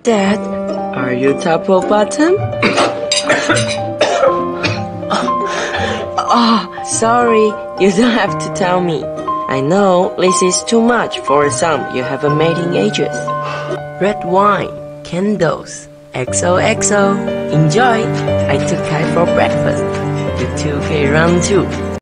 Dad, are you top or bottom? Oh, sorry, you don't have to tell me. I know this is too much for some you haven't made in ages. Red wine, candles, XOXO. Enjoy! I took Kai for breakfast. You two can run too.